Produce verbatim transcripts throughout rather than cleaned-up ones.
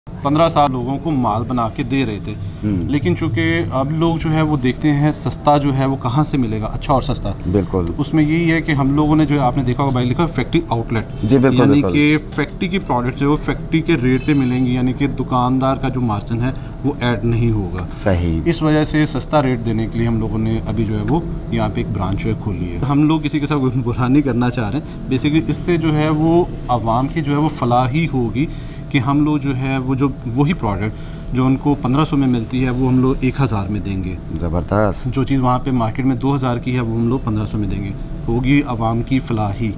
पंद्रह साल लोगों को माल बना के दे रहे थे, लेकिन चूंकि अब लोग जो है वो देखते हैं सस्ता जो है वो कहाँ से मिलेगा, अच्छा और सस्ता। बिल्कुल। तो उसमें यही है कि हम लोगों ने जो है, आपने देखा होगा भाई लिखा फैक्ट्री आउटलेट, जी बिल्कुल, यानी कि फैक्ट्री की प्रोडक्ट जो है वो फैक्ट्री के रेट पे मिलेंगी, यानी कि दुकानदार का जो मार्जिन है वो ऐड नहीं होगा। सही। इस वजह से सस्ता रेट देने के लिए हम लोगों ने अभी जो है वो यहाँ पे एक ब्रांच जो है खोली है। हम लोग किसी के साथ बुरा नहीं करना चाह रहे हैं, बेसिकली इससे जो है वो आवाम की जो है वो फलाह ही होगी कि हम लोग जो है वो जो वही प्रोडक्ट जो उनको पंद्रह सौ में मिलती है वो हम लोग एक हज़ार में देंगे। ज़बरदस्त। जो चीज़ वहाँ पे मार्केट में दो हज़ार की है वो हम लोग पंद्रह सौ में देंगे, होगी आवाम की फलाह ही।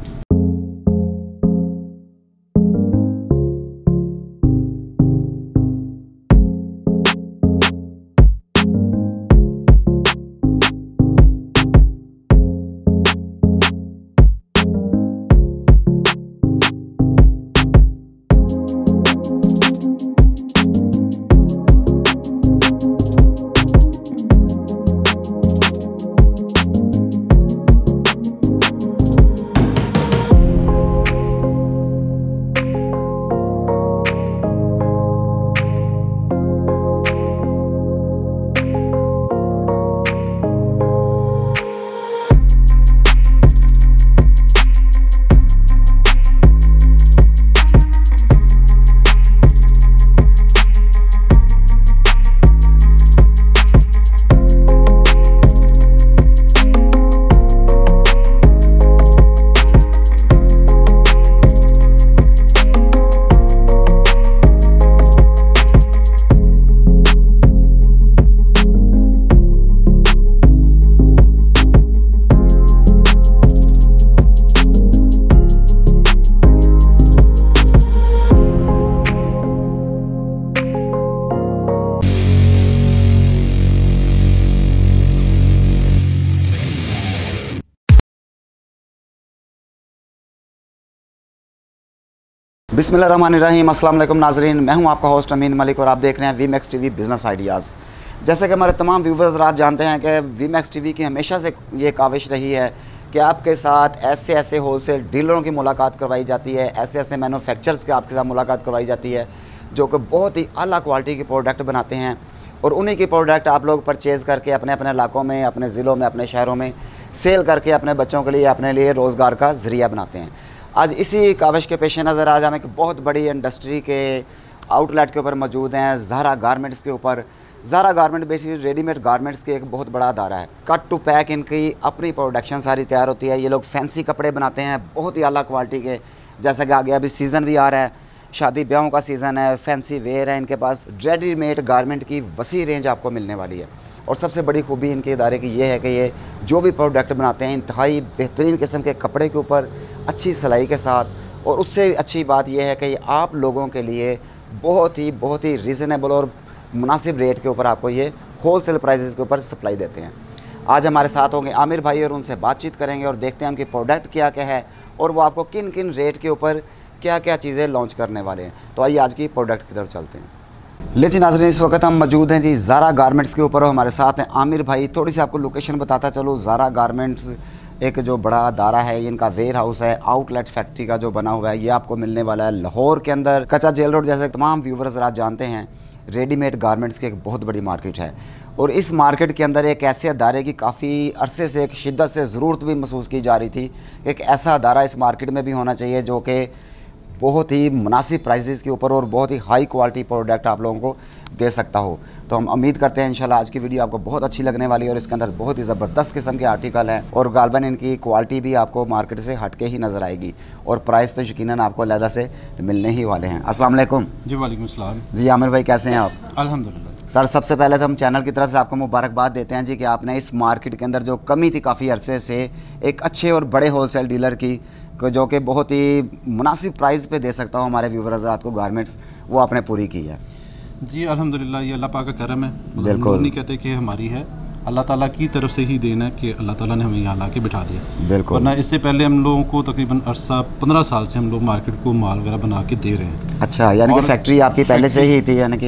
बिस्मिल्लाहिर्रहमानिर्रहीम। अस्सलाम वालेकुम नाज़रीन, मैं हूं आपका होस्ट अमीन मलिक और आप देख रहे हैं V Max TV business ideas. जैसे कि हमारे तमाम व्यूवर्स रात जानते हैं कि वी मैक्स टीवी की हमेशा से ये काविश रही है कि आपके साथ ऐसे ऐसे होलसेल डीलरों की मुलाकात करवाई जाती है, ऐसे ऐसे मैन्युफैक्चरर्स के आपके साथ मुलाकात करवाई जाती है जो कि बहुत ही आला क्वालिटी के प्रोडक्ट बनाते हैं और उन्हीं की प्रोडक्ट आप लोग परचेज़ करके अपने अपने इलाकों में, अपने ज़िलों में, अपने शहरों में सेल करके अपने बच्चों के लिए, अपने लिए रोज़गार का ज़रिया बनाते हैं। आज इसी काविश के पेश नज़र आज हम एक बहुत बड़ी इंडस्ट्री के आउटलेट के ऊपर मौजूद हैं, ज़ारा गारमेंट्स के ऊपर। Zara garment basically readymade garments के एक बहुत बड़ा अदारा है। कट टू पैक इनकी अपनी प्रोडक्शन सारी तैयार होती है। ये लोग फैंसी कपड़े बनाते हैं बहुत ही आला क्वालिटी के, जैसा कि आगे अभी सीज़न भी आ रहा है, शादी ब्याहों का सीज़न है, फैंसी वेयर है। इनके पास रेडीमेड गारमेंट की वसी रेंज आपको मिलने वाली है और सबसे बड़ी खूबी इनके इदारे की ये है कि ये जो भी प्रोडक्ट बनाते हैं इंतहाई बेहतरीन किस्म के कपड़े के ऊपर अच्छी सिलाई के साथ, और उससे अच्छी बात यह है कि ये आप लोगों के लिए बहुत ही बहुत ही रीज़नेबल और मुनासिब रेट के ऊपर आपको ये होलसेल प्राइसेस के ऊपर सप्लाई देते हैं। आज हमारे साथ होंगे आमिर भाई और उनसे बातचीत करेंगे और देखते हैं उनकी प्रोडक्ट क्या क्या है और वो आपको किन किन रेट के ऊपर क्या क्या चीज़ें लॉन्च करने वाले हैं। तो आइए आज की प्रोडक्ट की तरफ चलते हैं। लेकिन नाज़रीन, इस वक्त हम मौजूद हैं जी ज़ारा गारमेंट्स के ऊपर और हमारे साथ हैं आमिर भाई। थोड़ी सी आपको लोकेशन बताता चलो। ज़ारा गारमेंट्स एक जो बड़ा अदारा है, इनका वेयर हाउस है, आउटलेट फैक्ट्री का जो बना हुआ है, ये आपको मिलने वाला है लाहौर के अंदर कच्चा जेल रोड। जैसे तमाम व्यूवर्स आज जानते हैं, रेडीमेड गारमेंट्स की एक बहुत बड़ी मार्केट है और इस मार्केट के अंदर एक ऐसे अदारे की काफ़ी अरसे से एक शिद्दत से ज़रूरत भी महसूस की जा रही थी। एक ऐसा अदारा इस मार्केट में भी होना चाहिए जो कि बहुत ही मुनासिब प्राइसेस के ऊपर और बहुत ही हाई क्वालिटी प्रोडक्ट आप लोगों को दे सकता हो। तो हम उम्मीद करते हैं इंशाल्लाह आज की वीडियो आपको बहुत अच्छी लगने वाली है और इसके अंदर बहुत ही ज़बरदस्त किस्म के आर्टिकल हैं और गालबन इनकी क्वालिटी भी आपको मार्केट से हटके ही नज़र आएगी और प्राइस तो यकीनन आपको अलग से मिलने ही वाले हैं। अस्सलाम वालेकुम। जी वालेकुम सलाम। जी आमिर भाई, कैसे हैं आप? अल्हम्दुलिल्लाह सर, सबसे पहले तो हम चैनल की तरफ से आपको मुबारकबाद देते हैं जी कि आपने इस मार्केट के अंदर जो कमी थी काफ़ी अरसे से, एक अच्छे और बड़े होलसेल डीलर की जो कि बहुत ही मुनासिब प्राइस पे दे सकता हूँ हमारे व्यूवर्स को गारमेंट्स, वो आपने पूरी की है। जी अल्हम्दुलिल्लाह, ये अल्लाह पाक का करम है। बिल्कुल नहीं कहते कि हमारी है, अल्लाह ताला की तरफ से ही देना है कि अल्लाह ताला ने हमें यहाँ ला के बिठा दिया। बिल्कुल। वरना इससे पहले हम लोगों को तकरीबन अरसा पंद्रह साल से हम लोग मार्केट को माल वगैरह बना के दे रहे हैं। अच्छा, यानी कि फैक्ट्री आपकी पहले से ही थी, यानी कि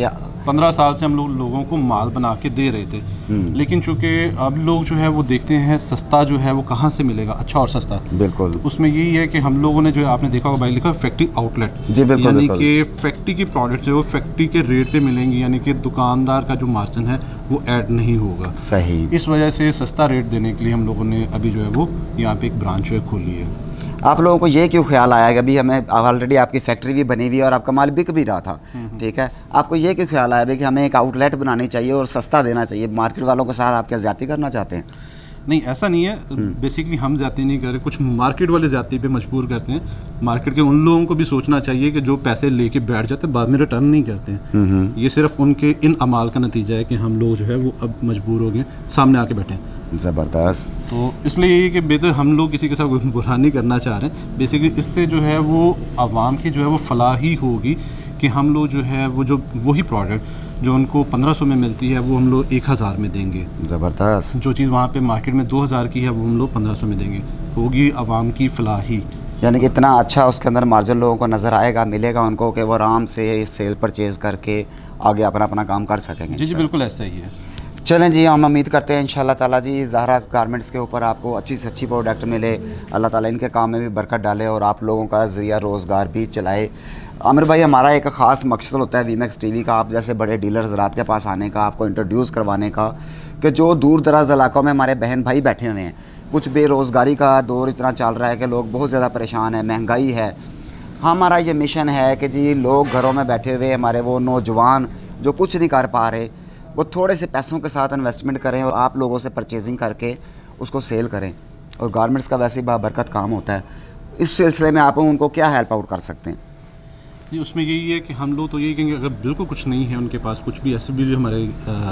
पंद्रह साल से हम लोग लोगों को माल बना के दे रहे थे, लेकिन चूंकि अब लोग जो है वो देखते हैं सस्ता जो है वो कहाँ से मिलेगा, अच्छा और सस्ता। बिल्कुल। तो उसमें यही है कि हम लोगों ने जो है आपने देखा होगा भाई लिखा फैक्ट्री आउटलेट, जी बिल्कुल, यानी कि फैक्ट्री की प्रोडक्ट जो है वो फैक्ट्री के रेट पे मिलेंगी, यानी कि दुकानदार का जो मार्जिन है वो ऐड नहीं होगा। सही। इस वजह से सस्ता रेट देने के लिए हम लोगों ने अभी जो है वो यहाँ पे एक ब्रांच जो है खोली है। आप लोगों को ये क्यों ख्याल आया कि अभी हमें ऑलरेडी आपकी फैक्ट्री भी बनी हुई है और आपका माल बिक भी रहा था, ठीक है, आपको ये क्यों ख्याल आया भाई कि हमें एक आउटलेट बनानी चाहिए और सस्ता देना चाहिए, मार्केट वालों के साथ आप क्या ज़्यादती करना चाहते हैं? नहीं, ऐसा नहीं है। बेसिकली हम ज़्यादती नहीं कर रहे, कुछ मार्केट वाले ज़्यादती पे मजबूर करते हैं। मार्केट के उन लोगों को भी सोचना चाहिए कि जो पैसे लेके बैठ जाते हैं बाद में रिटर्न नहीं करते हैं। ये सिर्फ उनके इन अमाल का नतीजा है कि हम लोग जो है वो अब मजबूर हो गए सामने आके बैठे हैं। ज़बरदस्त। तो इसलिए ये कि बेहतर हम लोग किसी के साथ बुरा नहीं करना चाह रहे हैं। बेसिकली इससे जो है वो आवाम की जो है वो फलाह ही होगी कि हम लोग जो है वो जो वही प्रोडक्ट जो उनको पंद्रह सौ में मिलती है वो हम लोग एक हज़ार में देंगे। ज़बरदस्त। जो चीज़ वहाँ पे मार्केट में दो हज़ार की है वो हम लोग पंद्रह सौ में देंगे, होगी आवाम की फलाही। यानी कि इतना अच्छा उसके अंदर मार्जिन लोगों को नज़र आएगा, मिलेगा उनको कि वो आराम से सेल परचेज़ करके आगे अपना अपना काम कर सकेंगे। जी जी बिल्कुल ऐसा ही है। चलें जी, हम उम्मीद करते हैं इंशाल्लाह ताला जी ज़हरा गारमेंट्स के ऊपर आपको अच्छी से अच्छी प्रोडक्ट मिले, अल्लाह ताला इनके काम में भी बरकत डाले और आप लोगों का ज़रिया रोज़गार भी चलाए। आमिर भाई, हमारा एक ख़ास मकसद होता है वीमैक्स टीवी का आप जैसे बड़े डीलर्स रात के पास आने का, आपको इंट्रोड्यूस करवाने का कि जो दूर दराज इलाकों में हमारे बहन भाई बैठे हुए हैं, कुछ बेरोज़गारी का दौर इतना चल रहा है कि लोग बहुत ज़्यादा परेशान हैं, महंगाई है। हमारा ये मिशन है कि जी लोग घरों में बैठे हुए हमारे वो नौजवान जो कुछ नहीं कर पा रहे वो थोड़े से पैसों के साथ इन्वेस्टमेंट करें और आप लोगों से परचेजिंग करके उसको सेल करें। और गारमेंट्स का वैसे ही बाबरकत काम होता है, इस सिलसिले में आप उनको क्या हेल्प आउट कर सकते हैं? जी, उसमें यही है कि हम लोग तो यही कहेंगे अगर बिल्कुल कुछ नहीं है उनके पास, कुछ भी ऐसे भी जो हमारे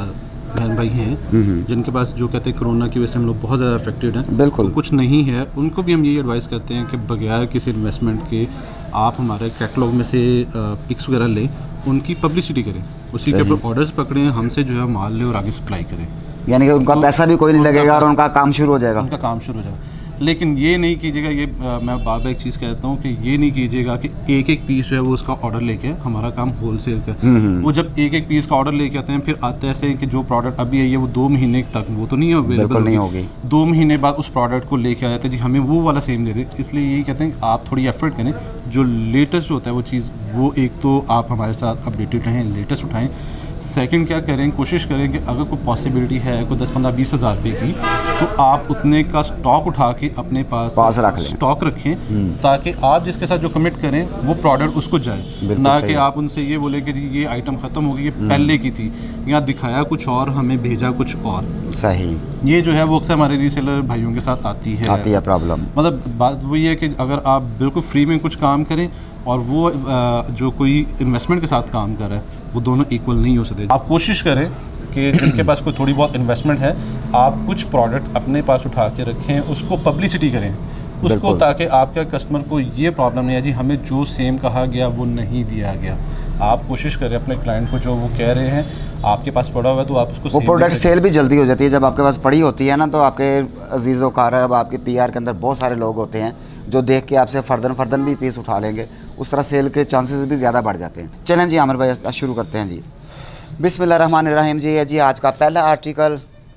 बहन भाई हैं जिनके पास जो कहते हैं कोरोना की वजह से हम लोग बहुत ज़्यादा अफेक्टेड हैं, बिल्कुल तो कुछ नहीं है, उनको भी हम यही एडवाइस करते हैं कि बगैर किसी इन्वेस्टमेंट के आप हमारे कैटलॉग में से पिक्स वगैरह लें, उनकी पब्लिसिटी करें, उसी के ऊपर ऑर्डर्स पकड़ें, हमसे जो है माल लें और आगे सप्लाई करें। यानी कि उनका पैसा भी कोई नहीं लगेगा और उनका काम शुरू हो जाएगा। उनका काम शुरू हो जाएगा। लेकिन ये नहीं कीजिएगा, ये आ, मैं बार बार एक चीज़ कहता हूँ कि ये नहीं कीजिएगा कि एक एक पीस जो है वो उसका ऑर्डर लेके, हमारा काम होलसेल का, वो जब एक एक पीस का ऑर्डर लेके आते हैं फिर आते ऐसे हैं कि जो प्रोडक्ट अभी है ये वो दो महीने तक वो तो नहीं अवेलेबल नहीं होगी, दो महीने बाद उस प्रोडक्ट को लेके आ जाते हैं जी हमें वो वाला सेम दे दें। इसलिए यही कहते हैं आप थोड़ी एफर्ट करें, जो लेटेस्ट होता है वो चीज़ वो एक तो आप हमारे साथ अपडेटेड रहें, लेटेस्ट उठाएँ। सेकंड क्या करें, कोशिश करें कि अगर कोई पॉसिबिलिटी है कोई दस पंद्रह बीस हज़ार रुपये की, तो आप उतने का स्टॉक उठा के अपने पास, पास रख लें, स्टॉक रखें, ताकि आप जिसके साथ जो कमिट करें वो प्रोडक्ट उसको जाए, ना कि आप उनसे ये बोले कि जी ये आइटम ख़त्म हो गई, ये पहले की थी, यहाँ दिखाया कुछ और हमें भेजा कुछ और। सही। ये जो है वो अक्सर हमारे रीसेलर भाइयों के साथ आती है आती है प्रॉब्लम। मतलब बात वही है कि अगर आप बिल्कुल फ्री में कुछ काम करें और वो जो कोई इन्वेस्टमेंट के साथ काम कर रहा है वो दोनों इक्वल नहीं हो सकते। आप कोशिश करें कि जिनके पास कोई थोड़ी बहुत इन्वेस्टमेंट है आप कुछ प्रोडक्ट अपने पास उठा के रखें, उसको पब्लिसिटी करें उसको, ताकि आपके कस्टमर को ये प्रॉब्लम नहीं है जी हमें जो सेम कहा गया वो नहीं दिया गया। आप कोशिश करें अपने क्लाइंट को जो वो कह रहे हैं आपके पास पड़ा हुआ है तो आप उसको वो प्रोडक्ट सेल भी जल्दी हो जाती है। जब आपके पास पड़ी होती है ना तो आपके अजीज़ व कारब आपके पीआर के अंदर बहुत सारे लोग होते हैं जो देख के आपसे फर्दन फर्दन भी पीस उठा लेंगे, उस तरह सेल के चांसेस भी ज़्यादा बढ़ जाते हैं। चलें जी आमिर भाई शुरू करते हैं जी। बिस्मिल्लाहिर्रहमानिर्रहीम जी है जी आज का पहला आर्टिकल।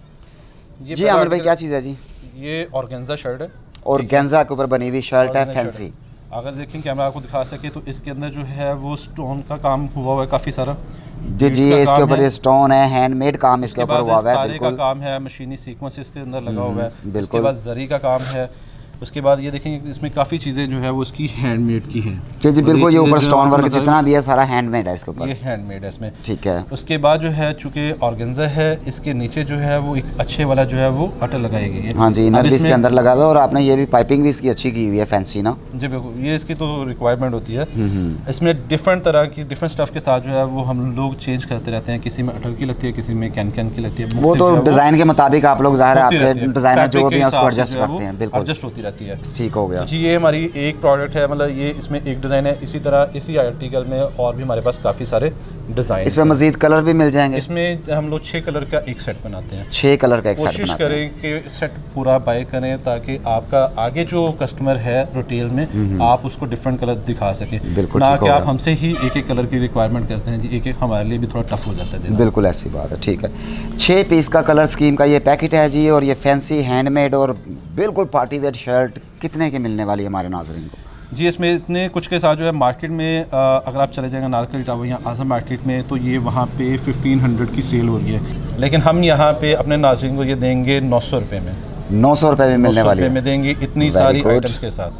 जी आमिर भाई क्या चीज़ है जी? ये ऑर्गेन्जा शर्ट है और गेंजा के ऊपर बनी हुई शर्ट है, फैंसी। अगर देखें कैमरा आपको दिखा सके तो इसके अंदर जो है वो स्टोन का काम हुआ हुआ है काफ़ी सारा। जी जी इसके ऊपर ये स्टोन है, हैंडमेड काम इसके ऊपर हुआ हुआ है, बिल्कुल का काम है, मशीनी सीक्वेंस इसके अंदर लगा हुआ है, उसके बाद जरी का काम है, उसके बाद ये देखेंगे इसमें काफ़ी चीज़ें जो है वो उसकी हैंडमेड की हैं। जी जी बिल्कुल, ये ऊपर स्टोन वर्क जितना भी है सारा हैंडमेड है इसके ऊपर, ये हैंडमेड है इसमें, ठीक है। उसके बाद जो है चूँकि ऑर्गेन्जा है इसके नीचे जो है वो एक अच्छे वाला जो है वो अटल लगाई गई है। हाँ जी, इनर भी इसके अंदर लगा हुआ है और आपने ये भी पाइपिंग भी इसकी अच्छी की हुई है, फैंसी ना। जी बिल्कुल, ये इसकी तो रिक्वायरमेंट होती है। इसमें डिफरेंट तरह की डिफरेंट स्टफ के साथ जो है वो हम लोग चेंज करते रहते हैं, किसी में अटल की लगती है, किसी में कैन कैन की लगती है, वो तो डिज़ाइन के मुताबिक आप लोग ज़ाहिर है आपके डिज़ाइनर जो भी है उसको एडजस्ट करते हैं, बिल्कुल एडजस्ट होती रहती है। ठीक हो गया तो जी ये हमारी एक प्रोडक्ट है, मतलब ये इसमें एक डिज़ाइन है। इसी तरह इसी आर्टिकल में और भी हमारे पास काफ़ी सारे डिज़ाइन, इसमें मजीद कलर भी मिल जाएंगे। इसमें हम लोग छः कलर का एक सेट बनाते हैं। छः कलर का एक सेट कोशिश बनाते हैं। करें कि सेट पूरा बाय करें ताकि आपका आगे जो कस्टमर है रिटेल में आप उसको डिफरेंट कलर दिखा सकें, बिल्कुल ना ठीक कि होगा। आप हमसे ही एक एक कलर की रिक्वायरमेंट करते हैं जी, एक एक हमारे लिए भी थोड़ा टफ हो जाता है देना। बिल्कुल ऐसी बात है। ठीक है, छः पीस का कलर स्कीम का ये पैकेट है जी, और ये फैंसी हैंडमेड और बिल्कुल पार्टी वेयर शर्ट कितने की मिलने वाली है हमारे नाज़रीन को? जी इसमें इतने कुछ के साथ जो है मार्केट में आ, अगर आप चले जाएंगे नारकली टावर या आज़म मार्केट में तो ये वहाँ पे फिफ्टीन हंड्रेड की सेल हो रही है, लेकिन हम यहाँ पे अपने नाज़रीन को ये देंगे नौ सौ रुपये में। नौ सौ रुपये में मिलने वाली है में देंगे इतनी Very सारी good. आइटम्स के साथ।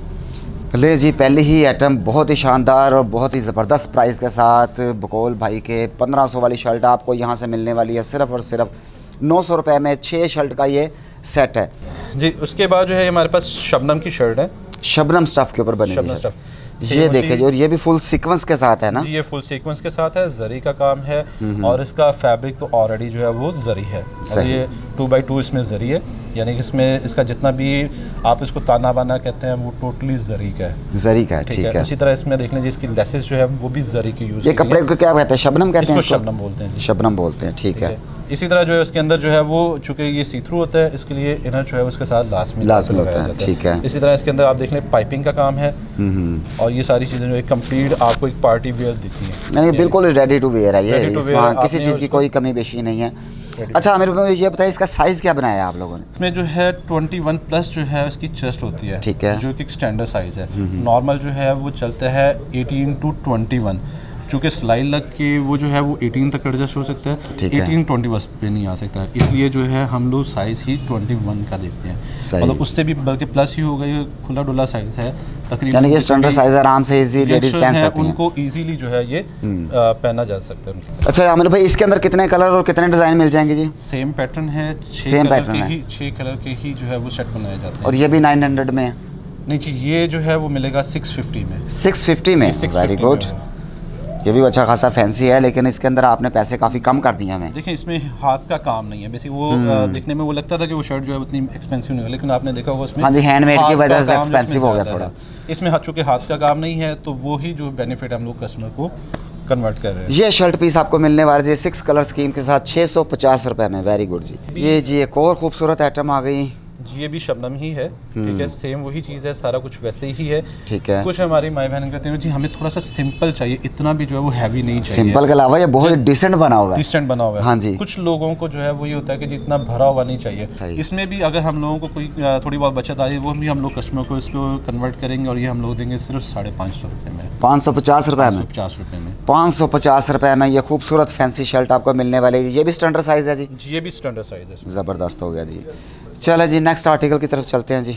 ले जी, पहली ही आइटम बहुत ही शानदार और बहुत ही ज़बरदस्त प्राइस के साथ बकौल भाई के पंद्रह सौ वाली शर्ट आपको यहाँ से मिलने वाली है सिर्फ़ और सिर्फ नौ सौ रुपये में। छः शर्ट का ये सेट है जी। उसके बाद जो है हमारे पास शबनम की शर्ट है, शबनम स्टफ़ के ऊपर बनी शबनम हुई है। स्टफ। ये देखे जी, और ये भी फुल सीक्वेंस के साथ है ना? जी ये फुल सीक्वेंस के साथ है, जरी का काम है और इसका फैब्रिक तो ऑलरेडी जो है वो जरी है। और ये टू बाई टू इसमें जरी है, यानी कि इसमें इसका जितना भी आप इसको ताना बाना कहते हैं वो टोटली जरी का है। जरी का है, ठीक है। इसी तरह इसमें देख लीजिए इसकी लेसेस जो है वो भी जरी की यूज़। ये कपड़े को क्या कहते हैं? शबनम कहते हैं इसको? शबनम बोलते हैं। शबनम बोलते हैं, ठीक है। इसी तरह जो है उसके अंदर जो है वो चूँकि ये सी थ्रू होता है, इसके लिए इनर जो है उसके साथ लास्ट में लास्ट में होता है, ठीक है। इसी तरह इसके अंदर आप देख लें पाइपिंग का काम है और ये सारी चीज़ें जो है कंप्लीट आपको एक पार्टी वेयर दिखती हैं, यानी बिल्कुल रेडी टू वेयर है ये, Ready to wear इसमें किसी आपने चीज़ की उसको- कोई कमी बेशी नहीं है। अच्छा आमिर भाई ये बताइए इसका साइज़ क्या बनाया है आप लोगों ने? इसमें जो है ट्वेंटी वन प्लस जो है उसकी चेस्ट होती है, ठीक है। जो कि स्टैंडर्ड साइज़ है। नॉर्मल जो है वो चलता है एटीन टू ट्वेंटी वन, चूँकि सिलाई लग के वो जो है वो एटीन तक एडजस्ट हो सकता है, ठीक है। एटीन ट्वेंटी वन पे नहीं आ सकता, इसलिए जो है हम लोग साइज़ ही ट्वेंटी वन का देते हैं। सही। मतलब उससे भी बल्कि प्लस ही होगा, ये खुला डुला साइज़ है तकरीबन। यानी कि स्टैंडर्ड साइज़ आराम से इजी लेडीज़ पहन सकती हैं, उनको ईजीली जो है ये आ, पहना जा सकता है। अच्छा आमिर भाई इसके अंदर कितने कलर और कितने डिज़ाइन मिल जाएंगे जी? सेम पैटर्न है, छः Same कलर pattern के है। ही छः कलर के ही जो है वो सेट बनाए जाते हैं। और ये भी नाइन हंड्रेड में है? नहीं जी ये जो है वो मिलेगा सिक्स फिफ्टी में। सिक्स फिफ्टी में? Six very fifty good. में है। ये भी अच्छा खासा फैंसी है, लेकिन इसके अंदर आपने पैसे काफ़ी कम कर दिए हमें। देखिए इसमें हाथ का काम नहीं है, बेसिक वो आ, दिखने में वो लगता था कि वो शर्ट जो है उतनी एक्सपेंसिव नहीं है, लेकिन आपने देखा होगा उसमें हाँ जी, हैंडमेड की हाथ वजह का से काम एक्सपेंसिव हो गया ज़्यादा थोड़ा। है। इसमें हाथ चूँकि हाथ का काम नहीं है तो वो ही जो बेनिफिट हम लोग कस्टमर को कन्वर्ट कर रहे हैं। ये शर्ट पीस आपको मिलने वाले जी सिक्स कलर स्कीम के साथ छः सौ पचास रुपये में। वेरी गुड जी। ये जी एक और खूबसूरत आइटम आ गई जी ये भी शबनम ही है, ठीक है। सेम वही चीज़ है, सारा कुछ वैसे ही है, ठीक है। कुछ हमारी माई बहन कहते हैं जी हमें थोड़ा सा सिंपल चाहिए, इतना भी जो है वो हैवी नहीं चाहिए। सिंपल के अलावा ये बहुत डिसेंट बना हुआ है, डिसेंट बना हुआ है। हाँ जी। कुछ लोगों को जो है वो ये होता है कि जितना भरा हुआ नहीं चाहिए। सही। इसमें भी अगर हम लोगों को कोई अ, थोड़ी बहुत बचत आई वो भी हम लोग कस्टमर को इसको कन्वर्ट करेंगे और ये हम लोग देंगे सिर्फ साढ़े पाँच सौ रुपये में, पाँच सौ पचास रुपये में। पचास रुपये में पाँच सौ पचास रुपये में ये खूबसूरत फैंसी शर्ट आपको मिलने वाली है। ये भी स्टैंडर्ड साइज़ है जी? जी ये भी स्टैंडर्ड साइज है। ज़बरदस्त हो गया जी। चलो जी नेक्स्ट आर्टिकल की तरफ चलते हैं जी।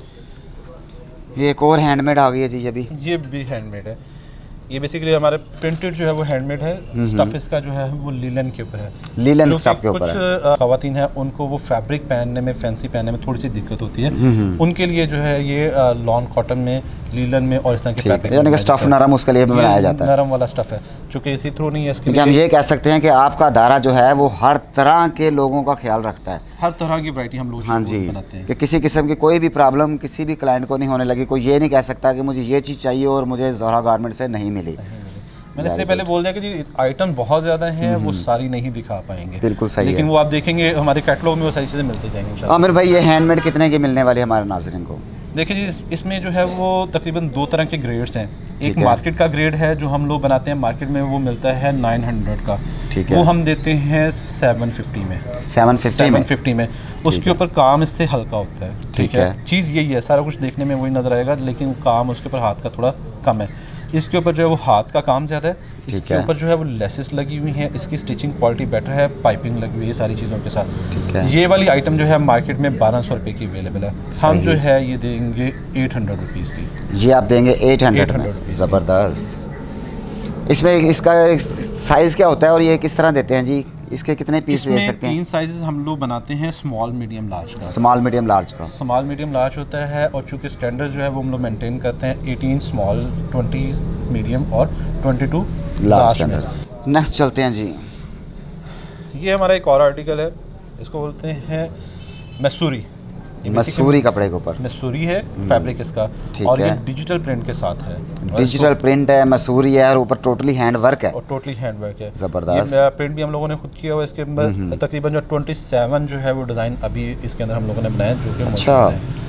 ये एक और हैंडमेड आ गई है जी। ये भी ये भी हैंडमेड है। ये बेसिकली हमारे प्रिंटेड जो है वो हैंडमेड है, स्टफ इसका जो है वो लीलन के ऊपर है। लीलन क्योंकि स्टफ के ऊपर कुछ है। अ, खवातीन हैं उनको वो फैब्रिक पहनने में फैंसी पहनने में थोड़ी सी दिक्कत होती है, उनके लिए जो है ये लॉन कॉटन में लीलन में और इस तरह के ठीक है, फैब्रिक यानी कि स्टफ नरम उसके लिए भी ये बनाया जाता है। नरम वाला स्टफ है चूँकि इसी थ्रू नहीं है इसके क्योंकि हम लिए ये कह सकते हैं कि आपका दायरा जो है वो हर तरह के लोगों का ख्याल रखता है। हर तरह की वैरायटी हम लोग जो हाँ वो जी, बनाते हैं। कि किसी किस्म की कोई भी प्रॉब्लम किसी भी क्लाइंट को नहीं होने लगी। कोई ये नहीं कह सकता कि मुझे ये चीज़ चाहिए और मुझे ज़ोहरा गारमेंट से नहीं मिली। मैंने इसलिए पहले बोल दिया कि जी आइटम बहुत ज़्यादा हैं, वो सारी नहीं दिखा पाएंगे। बिल्कुल सही लेकिन है। वो आप देखेंगे हमारे कैटलॉग में वो सारी चीज़ें मिलती जाएंगी इंशाल्लाह। आमिर भाई ये हैंडमेड कितने की मिलने वाली है हमारे नाज़रीन को? देखिए जी इस- इसमें जो है वो तकरीबन दो तरह के ग्रेड्स हैं। एक ठीक है। मार्केट का ग्रेड है जो हम लोग बनाते हैं, मार्केट में वो मिलता है नाइन हंड्रेड का, ठीक है। वो हम देते हैं सेवन फिफ्टी में। सेवन फिफ्टी में? सेवन फिफ्टी में उसके ऊपर काम इससे हल्का होता है, ठीक है। चीज़ यही है, सारा कुछ देखने में वही नज़र आएगा लेकिन काम उसके ऊपर हाथ का थोड़ा कम है। इसके ऊपर जो है वो हाथ का काम ज़्यादा है, इसके है। ऊपर जो है वो लेसेस लगी हुई हैं, इसकी स्टिचिंग क्वालिटी बेटर है, पाइपिंग लगी हुई है सारी चीज़ों के साथ। ठीक है। ये वाली आइटम जो है मार्केट में बारह सौ रुपये की अवेलेबल है, हम जो है ये देंगे एट हंड्रेड रुपीज़ की। ये आप देंगे एट हंड्रेड एट में? Hundred rupees. ज़बरदस्त। इसमें इसका साइज़ क्या होता है और ये किस तरह देते हैं जी? इसके कितने पीस ले इसमें सकते हैं? तीन साइजेस हम लोग बनाते हैं, स्मॉल मीडियम लार्ज का। स्मॉल मीडियम लार्ज का? स्मॉल मीडियम लार्ज होता है और चूँकि स्टैंडर्ड जो है वो हम लोग मेंटेन करते हैं एटीन स्मॉल, ट्वेंटी मीडियम और ट्वेंटी टू लार्ज लार्ज के में। अंदर। नेक्स्ट चलते हैं जी। ये हमारा एक और आर्टिकल है, इसको बोलते हैं मैसूरी। मसूरी कपड़े के ऊपर मसूरी है फैब्रिक इसका, और ये डिजिटल प्रिंट के साथ है। डिजिटल प्रिंट है, मसूरी है, और ऊपर टोटली हैंड वर्क है, और टोटली हैंड वर्क है, ज़बरदस्त। ये प्रिंट भी हम लोगों ने खुद किया हुआ है इसके अंदर। तकरीबन जो सत्ताईस जो है वो डिज़ाइन अभी इसके अंदर हम लोगों ने बनाया, जो कि अच्छा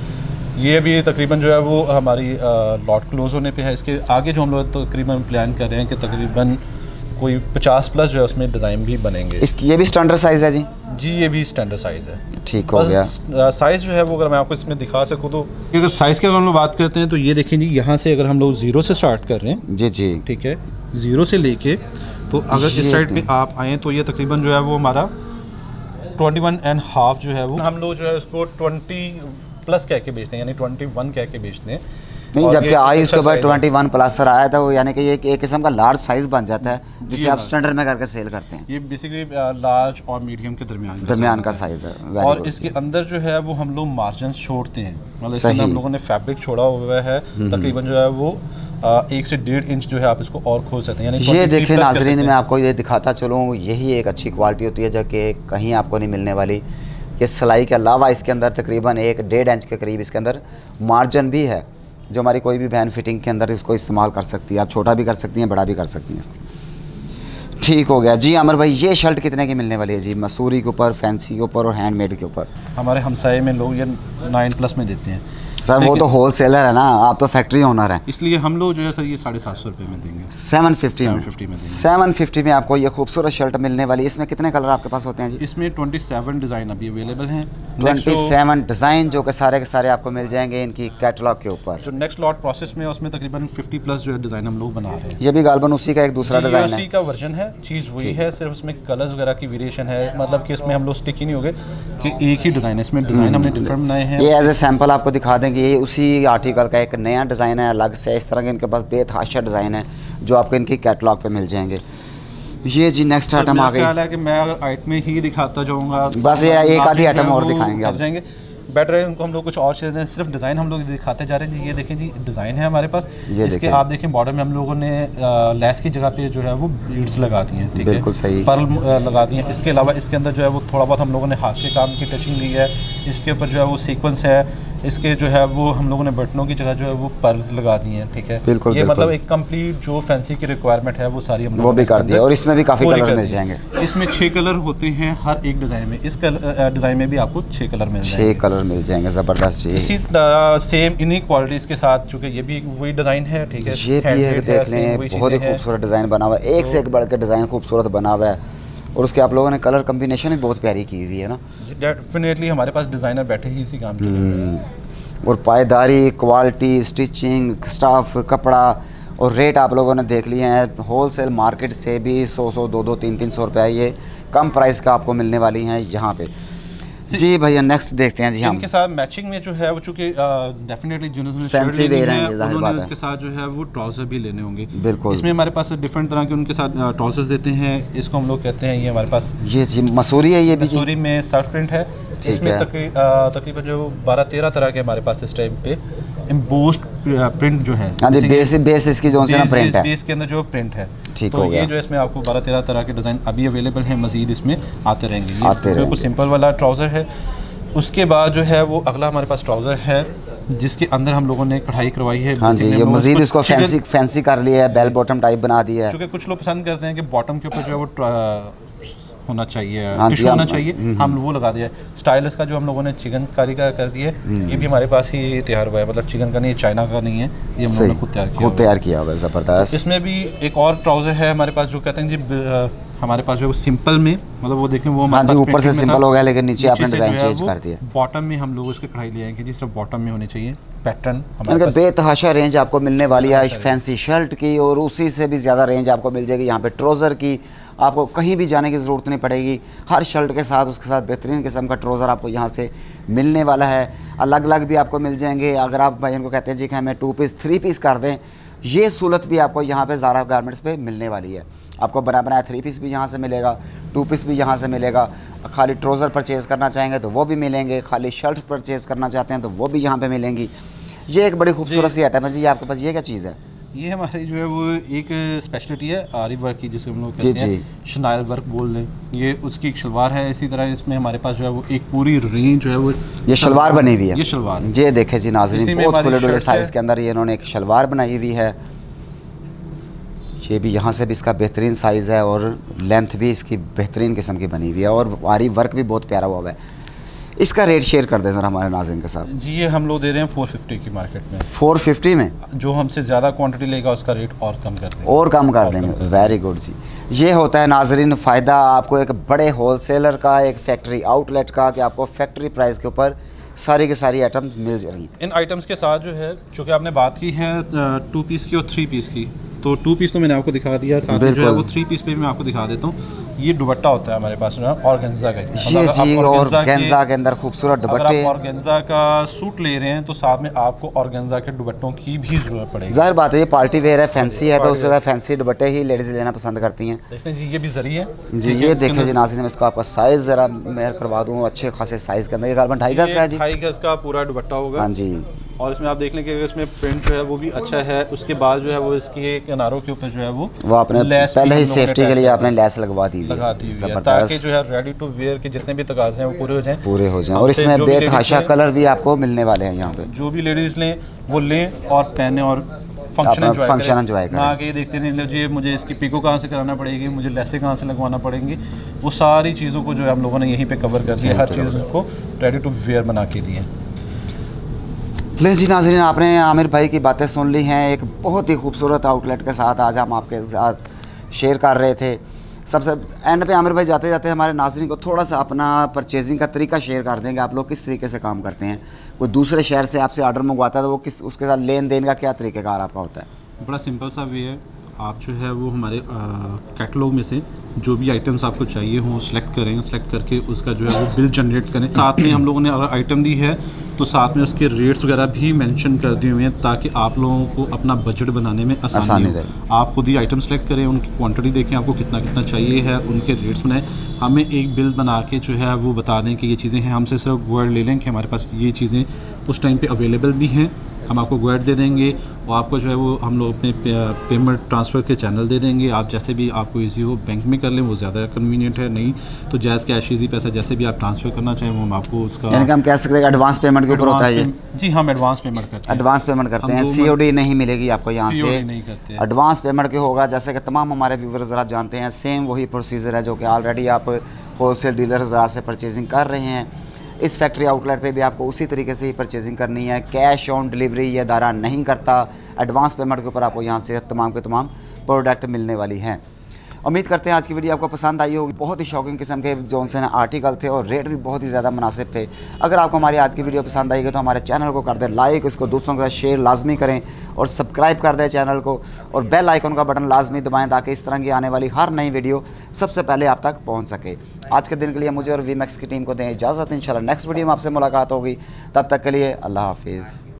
ये भी तकरीबन जो है वो हमारी लॉट क्लोज होने पे है। इसके आगे जो हम लोग तकरीबन प्लान कर रहे हैं कि तकरीबन कोई पचास प्लस जो है उसमें डिज़ाइन भी बनेंगे। इसकी ये भी स्टैंडर्ड साइज़ है जी? जी ये भी स्टैंडर्ड साइज़ है। ठीक हो गया। साइज़ जो है वो अगर मैं आपको इसमें दिखा सकूँ तो अगर साइज़ की अगर हम लोग बात करते हैं तो ये देखें जी, यहाँ से अगर हम लोग ज़ीरो से स्टार्ट कर रहे हैं जी जी, ठीक है, ज़ीरो से लेके तो अगर इस साइड पे आप आएँ तो ये तकरीबन जो है वो हमारा ट्वेंटी वन एंड हाफ जो है वो हम लोग जो है उसको ट्वेंटी प्लस कह के बेचते हैं, यानी ट्वेंटी वन कह के बेचते हैं। नहीं, जबकि आई उसके बाद ट्वेंटी वन प्लस सर आया था वो, यानी कि ये एक किस्म का लार्ज साइज़ बन जाता है जिसे आप स्टैंडर्ड में करके सेल करते हैं। ये बेसिकली लार्ज और मीडियम के दरमियान दरमियान का साइज़ है। और इसके अंदर जो है वो हम लोग मार्जिन छोड़ते हैं, मतलब इसके अंदर हम लोगों ने फैब्रिक छोड़ा हुआ है, तकरीबन जो है वो एक से डेढ़ इंच जो है आप इसको और खोल सकते हैं। ये देखें नाज़रीन, मैं आपको ये दिखाता चलूँ, यही एक अच्छी क्वालिटी होती है जो कि कहीं आपको नहीं मिलने वाली। ये सिलाई के अलावा इसके अंदर तकरीबन एक डेढ़ इंच के करीब इसके अंदर मार्जिन भी है, जो हमारी कोई भी बहन फिटिंग के अंदर इसको इस्तेमाल कर सकती है। आप छोटा भी कर सकती हैं, बड़ा भी कर सकती हैं इसको। ठीक हो गया जी। आमिर भाई ये शर्ट कितने की मिलने वाली है जी? मसूरी के ऊपर, फैंसी के ऊपर और हैंडमेड के ऊपर। हमारे हमसाए में लोग ये नाइन प्लस में देते हैं सर, वो तो होल सेलर है ना, आप तो फैक्ट्री ओनर हैं, इसलिए हम लोग जो है सर ये साढ़े सात सौ रुपये में देंगे। सेवन फिफ्टी में फिफ्टी में देंगे। सेवन फिफ्टी में आपको ये खूबसूरत शर्ट मिलने वाली है। इसमें कितने कलर आपके पास होते हैं जी? इसमें ट्वेंटी सेवन डिज़ाइन अभी अवेलेबल हैं। ट्वेंटी सेवन डिज़ाइन जो कि सारे के सारे आपको मिल जाएंगे इनकी कैटलॉग के ऊपर। जो नेक्स्ट लॉट प्रोसेस में है उसमें तकरीबन फिफ्टी प्लस जो है डिज़ाइन हम लोग बना रहे हैं। ये भी गालबन उसी का एक दूसरा डिज़ाइन है, उसी का वर्जन है, चीज़ वही है, सिर्फ उसमें कलर्स वगैरह की वेरिएशन है। मतलब कि इसमें हम लोग स्टिक ही नहीं हो गए कि एक ही डिज़ाइन है, इसमें डिज़ाइन हमने डिफरेंट बनाए हैं। ये एज ए सैम्पल आपको दिखा देंगे, ये उसी आर्टिकल का एक नया डिज़ाइन है अलग से। इस तरह के इनके पास बेतहाशा डिज़ाइन है जो आपको इनकी कैटलॉग पे मिल जाएंगे। ये जी नेक्स्ट आइटम आ गई। ख्याल है कि मैं अगर आइटम ही दिखाता जाऊँगा, बस ये एक आधी आइटम और दिखाएंगे आप जाएंगे बेटर है। उनको हम लोग कुछ और चीज़ें सिर्फ डिज़ाइन हम लोग दिखाते जा रहे हैं जी। ये देखें जी डिज़ाइन है हमारे पास, इसके आप देखें बॉर्डर में हम लोगों ने लेस की जगह पे जो है वो बीड्स लगा दी हैं, ठीक है, बिल्कुल सही, पर्ल लगा दी हैं। इसके अलावा इसके अंदर जो है वो थोड़ा बहुत हम लोगों ने हाथ के काम की टचिंग ली है। इसके ऊपर जो है वो सीक्वेंस है, इसके जो है वो हम लोगों ने बटनों की जगह जो है वो पर्ल्स लगा दी हैं, ठीक है। बिल्कुल, ये बिल्कुल। मतलब एक कंप्लीट जो फैंसी की रिक्वायरमेंट है वो सारी हम वो भी कर दी है, और इसमें भी काफ़ी कलर मिल जाएंगे। इसमें छः कलर होते हैं हर एक डिज़ाइन में, इस डिज़ाइन में भी आपको छः कलर मिल जाएंगे। छः कलर मिल जाएंगे, ज़बरदस्त जी। इसी तरह सेम इन्हीं क्वालिटीज़ के साथ, चूँकि ये भी वही डिज़ाइन है, ठीक है। ये भी एक देख लें, बहुत ही खूबसूरत डिज़ाइन बना हुआ है, एक से एक बढ़ के डिज़ाइन खूबसूरत बना हुआ है, और उसके आप लोगों ने कलर कम्बिनेशन भी बहुत प्यारी की हुई है ना। डेफिनेटली हमारे पास डिज़ाइनर बैठे ही इसी काम के लिए। और पायदारी, क्वालिटी, स्टिचिंग, स्टाफ, कपड़ा और रेट आप लोगों ने देख लिए हैं। होलसेल मार्केट से भी सौ सौ दो दो तीन तीन सौ रुपये ये कम प्राइस का आपको मिलने वाली हैं यहाँ पे जी। भैया नेक्स्ट देखते हैं जी। हम इनके साथ मैचिंग में जो है वो चूँकि डेफिनेटली जिन्होंने फैंसी ले रहे हैं, जाहिर बात है, उनके साथ जो है वो ट्राउज़र भी लेने होंगे। बिल्कुल, इसमें हमारे पास डिफरेंट तरह के उनके साथ ट्राउज़र्स देते हैं। इसको हम लोग कहते हैं, ये हमारे पास ये जी मसूरी है, ये भी मसूरी में सर्फ प्रिंट है। इसमें तकरीबन जो बारह तेरह तरह के हमारे पास इस टाइम पे एम्बोस्ड प्रिंट जो है, हाँ जी, बेस बेस इसकी जो है प्रिंट है, बेस के अंदर जो प्रिंट है, ठीक तो हो ये गया। जो इसमें आपको बारह तेरह तरह के डिज़ाइन अभी अवेलेबल हैं, मज़ीद इसमें आते रहेंगे। ये आते बिल्कुल सिंपल वाला ट्राउज़र है। उसके बाद जो है वो अगला हमारे पास ट्राउज़र है जिसके अंदर हम लोगों ने कढ़ाई करवाई है। हाँ जी, ये मज़ीद इसको फैंसी फैंसी कर लिया है, बेल बॉटम टाइप बना दिया है। क्योंकि कुछ लोग पसंद करते हैं कि बॉटम के ऊपर जो है वो होना चाहिए, हाँ टिश्यू होना चाहिए, हम वो लगा दिया। स्टाइलिश का जो हम लोगों ने चिकनकारी का कर दिया है, ये भी हमारे पास ही तैयार हुआ है। मतलब चिकन का नहीं, चाइना का नहीं है, ये हम लोगों ने खुद तैयार किया खुद तैयार किया हुआ है, ज़बरदस्त। इसमें भी एक और ट्राउज़र है हमारे पास जो कहते हैं जी हमारे पास जो वो सिंपल में, मतलब वो देखें वो हाँ जी, ऊपर से सिंपल हो गया लेकिन नीचे आपने डिज़ाइन चेंज कर दिया। बॉटम में हम लोग उसके कढ़ाई ले आएंगे जिस तरह बॉटम में होने चाहिए पैटर्न। हमारे पास बेतहाशा रेंज आपको मिलने वाली है फैंसी शर्ट की, और उसी से भी ज़्यादा रेंज आपको मिल जाएगी यहाँ पे ट्राउज़र की। आपको कहीं भी जाने की ज़रूरत नहीं पड़ेगी, हर शर्ट के साथ उसके साथ बेहतरीन किस्म का ट्राउज़र आपको यहाँ से मिलने वाला है। अलग अलग भी आपको मिल जाएंगे। अगर आप भाई इनको कहते हैं जी कि हमें टू पीस थ्री पीस कर दें, ये सहूलत भी आपको यहाँ पे ज़ारा गारमेंट्स पे मिलने वाली है। आपको बना बनाया थ्री पीस भी यहाँ से मिलेगा, टू पीस भी यहाँ से मिलेगा। खाली ट्राउज़र परचेज़ करना चाहेंगे तो वो भी मिलेंगे, खाली शर्ट परचेज़ करना चाहते हैं तो वो भी यहाँ पे मिलेंगी। ये एक बड़ी खूबसूरत सी आइटम है जी। आपके पास ये क्या चीज़ है? ये हमारी जो है वो एक स्पेशलिटी है आरी वर्क की, जिसे हम लोग जी कहते हैं शनाइल वर्क बोल दें। ये उसकी एक शलवार है। इसी तरह इसमें हमारे पास जो है वो एक पूरी रेंज जो है वो ये शलवार बनी हुई है। ये शलवार है। ये देखे जी नाज़रीन, बहुत खुले डुले साइज़ के अंदर ये इन्होंने एक शलवार बनाई हुई है। ये भी यहाँ से भी इसका बेहतरीन साइज़ है और लेंथ भी इसकी बेहतरीन किस्म की बनी हुई है और आरी वर्क भी बहुत प्यारा हुआ है। इसका रेट शेयर कर दें सर हमारे नाज़रीन के साथ। जी ये हम लोग दे रहे हैं फोर फिफ्टी की मार्केट में। फोर फिफ्टी में जो हमसे ज़्यादा क्वांटिटी लेगा उसका रेट और कम कर देंगे। और कम कर देंगे। वेरी गुड जी। ये होता है नाज़रीन फ़ायदा आपको एक बड़े होलसेलर का, एक फैक्ट्री आउटलेट का, कि आपको फैक्ट्री प्राइस के ऊपर सारी की सारी आइटम मिल जा रही हैं। इन आइटम्स के साथ जो है, चूँकि आपने बात की है टू पीस की और थ्री पीस की, तो टू पीस तो मैंने आपको दिखा दिया, साथ ही जो है वो थ्री पीस पे भी मैं आपको दिखा देता हूँ। ये दुपट्टा होता है हमारे पास जो है ऑर्गेन्जा का। ये जी ऑर्गेन्जा के अंदर खूबसूरत दुपट्टे। अगर आप ऑर्गेन्जा का सूट ले रहे हैं तो साथ में आपको ऑर्गेन्जा के दुपट्टों की भी जरूरत पड़ेगी। जाहिर बात है ये पार्टी वेयर है, फैंसी है, तो उससे ज़्यादा फैंसी दुपट्टे ही लेडीज़ लेना पसंद करती हैं। देखें जी ये भी जरी है जी। ये देखें जी नाज़रीन, इसको आपका साइज़ ज़रा मैं करवा दूँ अच्छे खासे साइज़ के अंदर। ये गारबन ढाई गज का है जी। ढाई गज का पूरा दुपट्टा होगा। हाँ जी। और इसमें आप देख लें कि इसमें प्रिंट जो है वो भी अच्छा है। उसके बाद जो है वो इसके किनारों के ऊपर जो है वो वो आपने पहले ही सेफ्टी के लिए आपने लेस लगवा दी लगा दी हुई है, ताकि जो है रेडी टू वेयर के जितने भी तकाज़े हैं वो पूरे हो जाएं पूरे हो जाएं। और इसमें बेतहाशा कलर भी आपको मिलने वाले हैं यहाँ पे। जो भी लेडीज़ लें वो लें और पहने और फंक्शन एंजॉय फंक्शन एंजॉय करें। ना आगे देखते नहीं जी मुझे इसकी पिको कहाँ से कराना पड़ेगी, मुझे लेसे कहाँ से लगवाना पड़ेंगी, वो सारी चीज़ों को जो है हम लोगों ने यहीं पे कवर कर दिया। हर चीज़ को रेडी टू वेयर बना के दिए। ले जी नाज़रीन, आपने आमिर भाई की बातें सुन ली हैं। एक बहुत ही खूबसूरत आउटलेट के साथ आज हम आपके साथ शेयर कर रहे थे। सबसे एंड पे आमिर भाई जाते जाते हमारे नाज़रीन को थोड़ा सा अपना परचेजिंग का तरीका शेयर कर देंगे। आप लोग किस तरीके से काम करते हैं? कोई दूसरे शहर से आपसे ऑर्डर मंगवाता है तो वो किस उसके साथ लेन देन का क्या तरीक़ेकार आपका होता है? बड़ा सिंपल सा वे है। आप जो है वो हमारे कैटलॉग में से जो भी आइटम्स आपको चाहिए हों सेलेक्ट करें। सेलेक्ट करके उसका जो है वो बिल जनरेट करें। साथ में हम लोगों ने अगर आइटम दी है तो साथ में उसके रेट्स वगैरह भी मेंशन कर दिए हुए हैं, ताकि आप लोगों को अपना बजट बनाने में आसानी, आसानी हो। आप खुद ही आइटम सेलेक्ट करें, उनकी क्वांटिटी देखें आपको कितना कितना चाहिए है, उनके रेट्स बनाएं, हमें एक बिल बना के जो है वो बता दें कि ये चीज़ें हैं। हमसे सिर्फ वर्ड ले लें कि हमारे पास ये चीज़ें उस टाइम पे अवेलेबल भी हैं, हम आपको वर्ड दे देंगे और आपको जो है वो हम लोग अपने पे, पेमेंट ट्रांसफ़र के चैनल दे देंगे। आप जैसे भी आपको इजी हो बैंक में कर लें, वो ज़्यादा कन्वीनियंट है। नहीं तो जैज़ कैश इजी पैसा जैसे भी आप ट्रांसफ़र करना चाहें वो हम आपको उसका, यानी कि हम कह सकते हैं एडवांस पेमेंट के ऊपर होता है ये। जी हम एडवांस पेमेंट करते हैं। एडवांस पेमेंट करते हैं, सीओडी नहीं मिलेगी आपको यहाँ से। नहीं करते, एडवांस पेमेंट के होगा। जैसे कि तमाम हमारे व्यूअर्स ज़रा जानते हैं, सेम वही प्रोसीजर है जो कि ऑलरेडी आप होलसेल डीलर ज़रा से परचेजिंग कर रहे हैं। इस फैक्ट्री आउटलेट पे भी आपको उसी तरीके से ही परचेजिंग करनी है। कैश ऑन डिलीवरी ये दायरा नहीं करता। एडवांस पेमेंट के ऊपर आपको यहाँ से तमाम के तमाम प्रोडक्ट मिलने वाली हैं। उम्मीद करते हैं आज की वीडियो आपको पसंद आई होगी। बहुत ही शॉकिंग किस्म के जो उनसे आर्टिकल थे और रेट भी बहुत ही ज़्यादा मुनासिब थे। अगर आपको हमारी आज की वीडियो पसंद आएगी तो हमारे चैनल को कर दें लाइक, इसको दूसरों के साथ शेयर लाजमी करें और सब्सक्राइब कर दें चैनल को, और बेल आइकन का बटन लाजमी दबाएं ताकि इस तरह की आने वाली हर नई वीडियो सबसे पहले आप तक पहुँच सके। आज के दिन के लिए मुझे और वी मैक्स की टीम को दें इजाज़त। इंशाल्लाह नेक्स्ट वीडियो में आपसे मुलाकात होगी। तब तक के लिए अल्लाह हाफिज़।